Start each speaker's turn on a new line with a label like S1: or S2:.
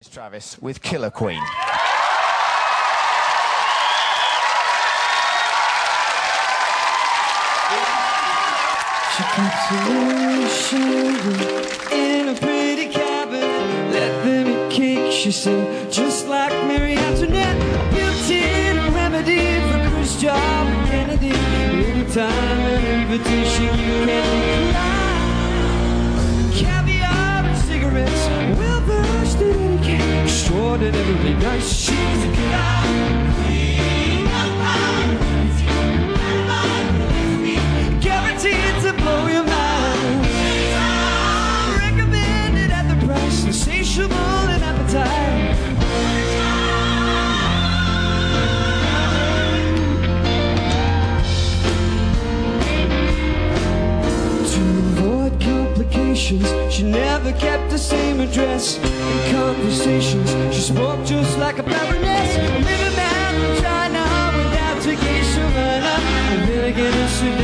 S1: Travis with Killer Queen.
S2: She keeps her shoulder in a pretty cabin. Let them eat cake, she said, just like Mary Antoinette. A built-in remedy for Khrushchev and Kennedy. Anytime an invitation you can decline. Caviar and cigarettes, well versed in etiquette. Extraordinarily nice, she's a killer. Guaranteed to blow your mind. Recommended at the price, insatiable and appetite. To avoid complications, she never kept the same address. In conversations, she spoke just like a baroness. A living man from China without a geisha runner. And then again, she